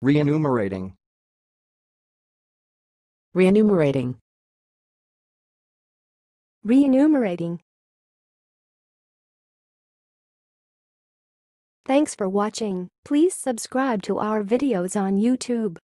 Reenumerating. Reenumerating. Reenumerating. Thanks for watching. Please subscribe to our videos on YouTube.